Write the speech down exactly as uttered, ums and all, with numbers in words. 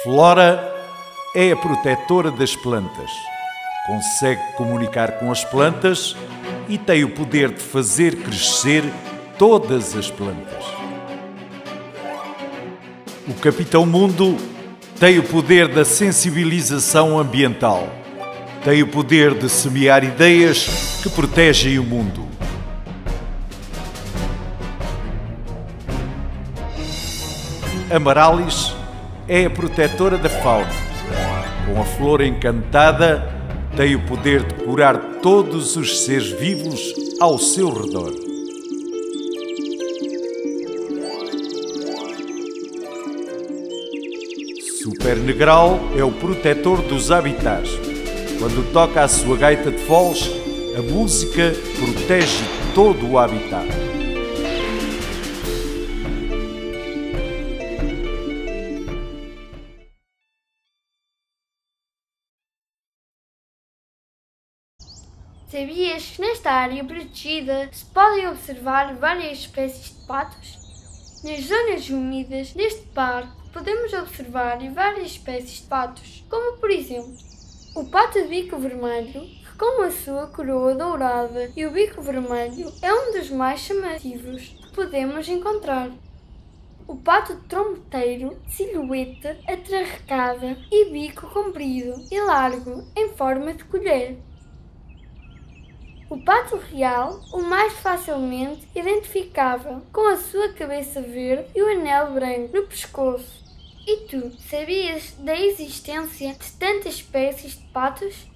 Flora é a protetora das plantas. Consegue comunicar com as plantas e tem o poder de fazer crescer todas as plantas. O Capitão Mundo tem o poder da sensibilização ambiental. Tem o poder de semear ideias que protegem o mundo. Amarallis é a protetora da fauna. Com a flor encantada, tem o poder de curar todos os seres vivos ao seu redor. Super Negral é o protetor dos habitats. Quando toca a sua gaita de foles, a música protege todo o habitat. Sabias que nesta área protegida se podem observar várias espécies de patos? Nas zonas úmidas deste parque podemos observar várias espécies de patos, como por exemplo o pato de bico vermelho, que com a sua coroa dourada e o bico vermelho é um dos mais chamativos que podemos encontrar. O pato de trombeteiro, silhueta atrarrecada e bico comprido e largo em forma de colher. O pato real, o mais facilmente identificável, com a sua cabeça verde e o anel branco no pescoço. E tu, sabias da existência de tantas espécies de patos?